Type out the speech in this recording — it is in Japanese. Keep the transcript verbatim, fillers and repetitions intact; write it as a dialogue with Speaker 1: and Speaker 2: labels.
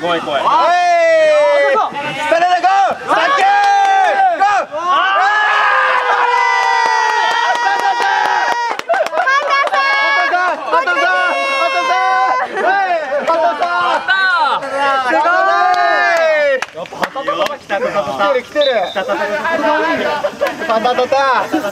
Speaker 1: 怖い怖い。
Speaker 2: おい。スタレナゴー。サンキュー。ゴー。来てる来てる。パタタタ。